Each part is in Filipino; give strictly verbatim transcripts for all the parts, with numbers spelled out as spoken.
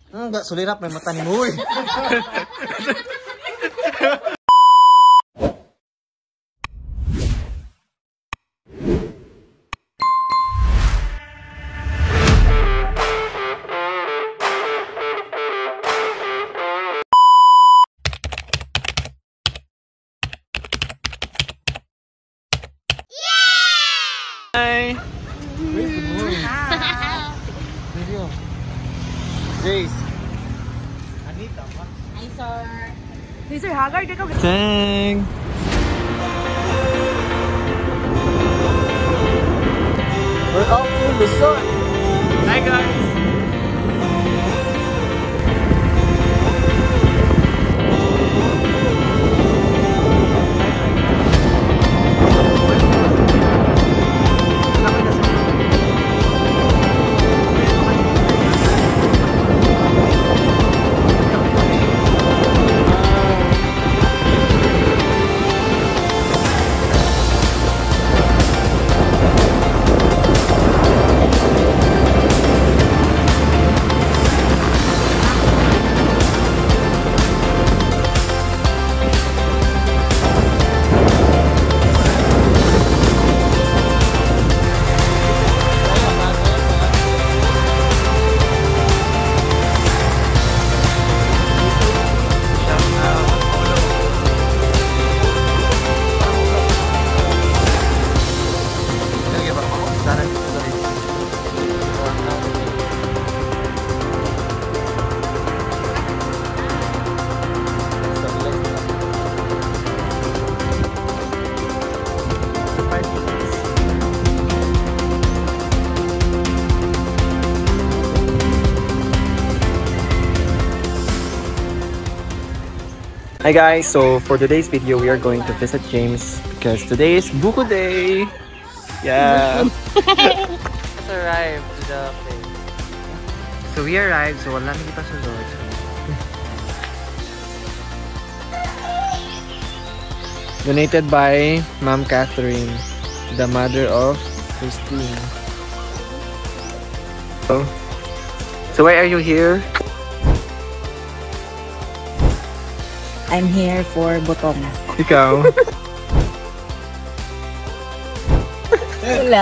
Enggak, sulirap may mata ni Moy. Hi. Video. Jace. Hi, sir. Hey, sir, Haggard, ikaw. Dang. We're off to Luzon. Hi guys. Hi guys, so for today's video we are going to visit James because today is Buko Day. Yeah. Let's arrive to the place. So we arrived, so wala nang ipasulod. Donated by Ma'am Catherine, the mother of Christine. So, so why are you here? I'm here for Botong. Ikaw? Wala.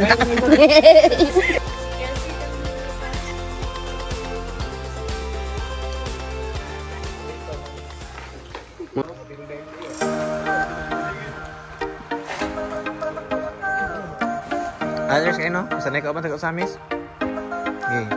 Others kayo, no? Sanay ka ba sa amis? Okay.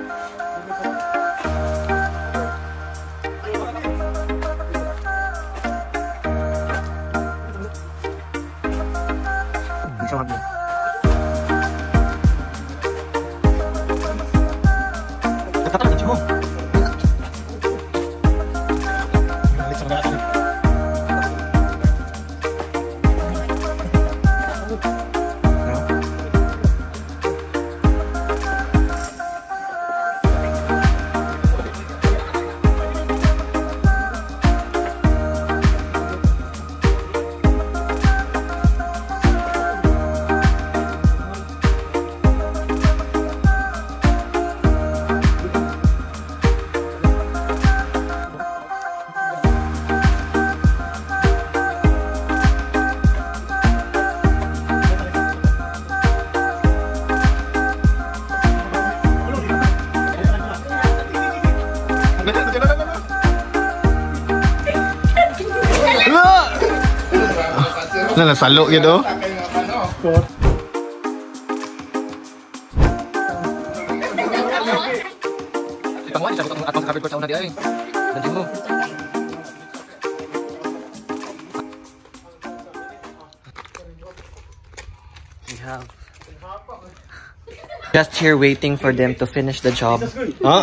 Nah, salo gitu. We have Just here waiting for them to finish the job. Huh?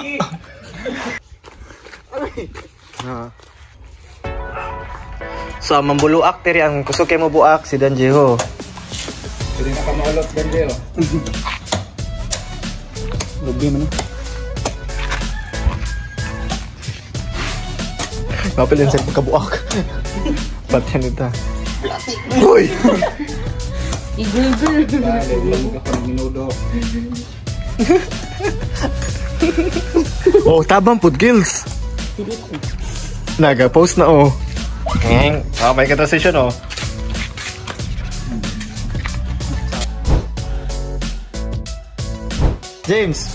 uh. So, mambuluak tiri ang kusok kay mo buak si Danjeho. Hindi na ka maulot, Danjeho. Lubi mo na. Kapil yun sa pagkabuak. Pati nita. Uy! Igul-gul. Dahil lang ka pang minudo. Oh, tabang pud gills. Naga-post na oh. Ngeng, ah, may ka-transition oh. James.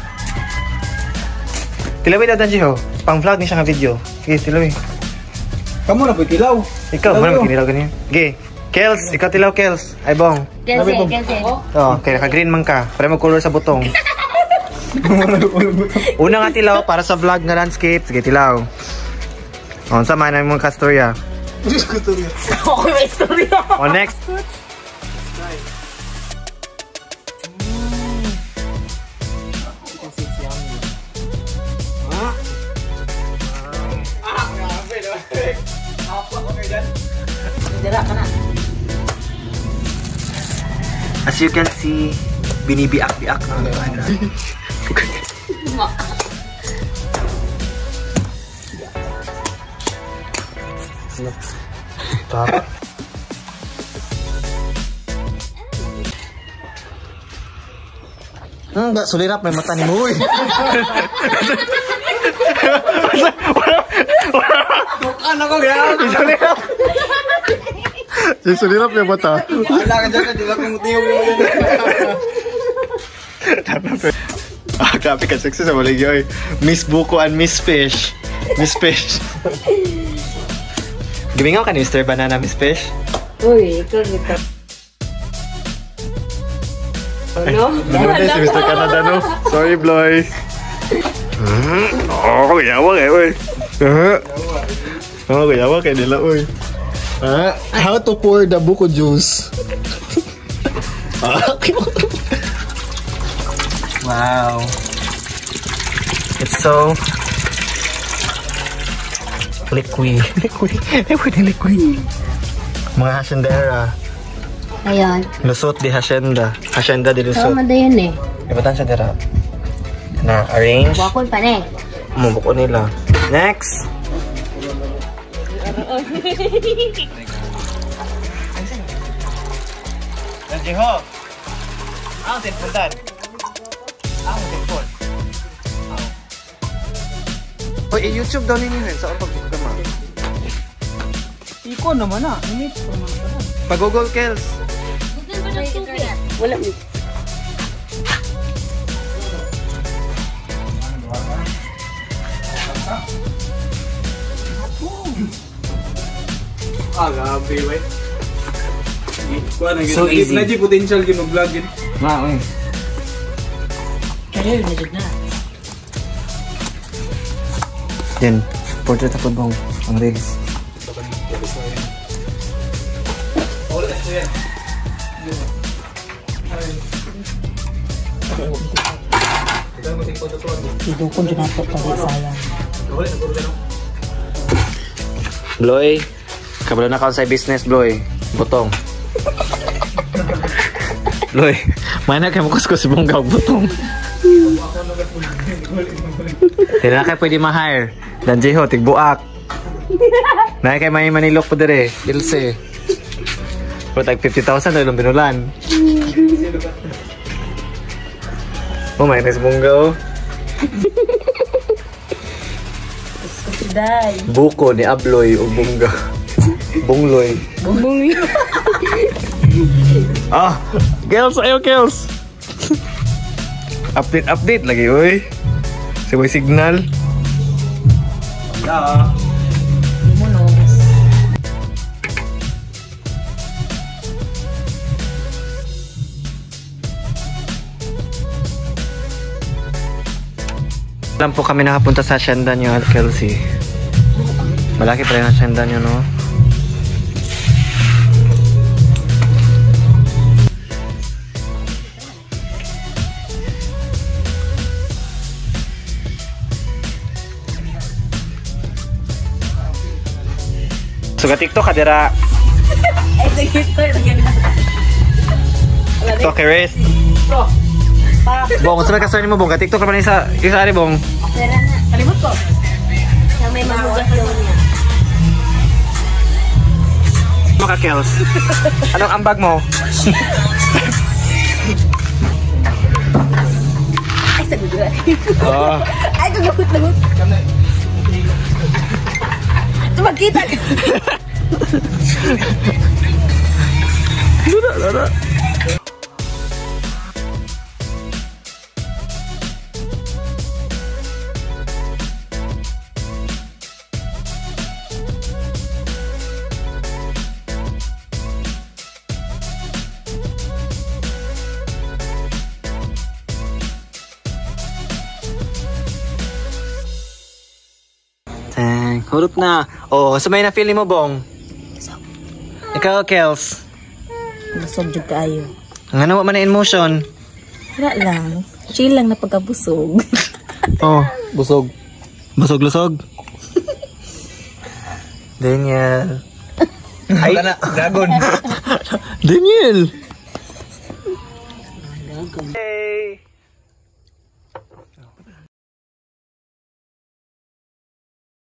Tilawin na Danji ho. Pang-vlog ni siya nga video. Sige, tilawin. Kamu na po tilaw. Ikaw, mo na magkinilaw ganyan. Sige. Kels, ikaw tilaw Kels. Ay bong. Kasi, kasi. Oh, kaya naka-green man ka. Para mag-color sa butong. Una nga tilaw para sa vlog nga landscape. Sige, tilaw. O, oh, sama na yung mga kastorya. Ako may istorya. O, next. Dira ka na. As you can see, binibiak-biak ang ano. Tara. Hmm, gak sulirap may mata ni mo. Tukan ako yan. Sulirap. Sulirap may mata. Wala ka dyan, di ba kumutiyo mo yan. Ah, grabe ka sexy sa maligay. Miss Buko and Miss Fish. Miss Fish. Gimingaw ka ni Mister Banana, Miss Fish? Uy, ikaw ito. Ano? Ano si Mister Canada, no? Sorry, Bloy. Oh, yawa kayo, uy. Oh, yawa kayo nila, uy. Ah, how to pour the buko juice? Wow. It's so liquid. Liquid. Liquid, liquid. Mga hasyendera. Ayan. Lusot di hasyenda. Hasyenda di lusot. Tama na yan eh. Ibatan siya dira. Na, arrange. Bakol pa na eh. Mabuko nila. Next! Nandiho! Ang telepon dan. Ang telepon. Hoy, i-YouTube daw ninyo yun. Saan pag-gama? Iko naman ah. Ini Pag-Google Kels. Wala. Ah, grabe, wey. So easy. Lagi potential yun mag-vlog yun. Ma, uy. Career na dyan na. Yan. Portrait ako bang ang reels. Dito ko dyan nato pag sayang. Bloy, kabalo na ka sa business, Bloy. Butong. Bloy, mana kayo makuskus mong gawag butong. Hindi na kayo pwede ma-hire. Danjiho, tigbuak. Na kayo may manilok po dire. Ilse. Pero tag fifty thousand na ilang binulan. Oh, may nice mong gaw. Day. Buko ni Abloy o Bungga. Bungloy. Bungloy. Ah, girls, ayo girls. Update, update lagi, oy. Sabay signal. Yeah. Limonos. Alam po kami nakapunta sa hacienda niyo, Kelsey. Malaki pa rin ang hacienda niyo, no? Suga TikTok ka dira. Ay, sige, TikTok ka res. Bong, kung saan ka ni mo, Bong? Ka TikTok ka pa ni sa isa ari, Bong. Tara na. Kalimot ko. Siya may mahugas daw niya. Maka Kels. Anong ambag mo? Ay, sagot. Oh. Ay, kagabot-labot. Magkita ka. Lura, lura. Tang, hulot na. Oh, sa may na-feeling mo, Bong? Ikaw, Kels. Busog jud kaayo. Ang ano man na in motion? Wala lang. Chill lang na pagkabusog. Oh, busog. Busog-lusog. Daniel. Ay, na, dragon. Daniel. Hey.